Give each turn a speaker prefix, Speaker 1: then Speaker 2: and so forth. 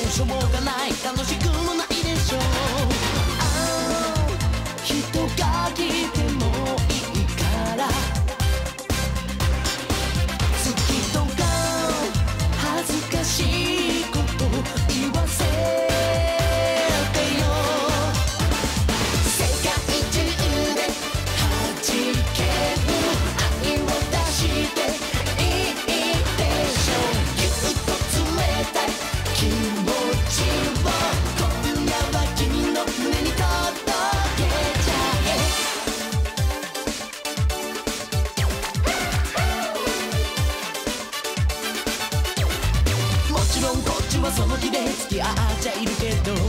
Speaker 1: しょうがない楽しくもないでしょう。ああ人が来てもいいから好きとか恥ずかしいこと言わせてよ。世界中で弾ける愛を出していいでしょう。ぎゅっと冷たい気持ちを今夜は君の胸に届けちゃえ。もちろんこっちはその気で付き合っちゃいるけど